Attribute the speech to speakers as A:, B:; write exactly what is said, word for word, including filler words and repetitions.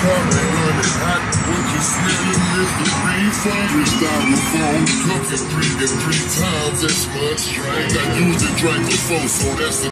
A: car and running hot. What you smelling is the reefer. Three styrofoam, cooking three and three times as much. Drink. I used to drink before, so that's the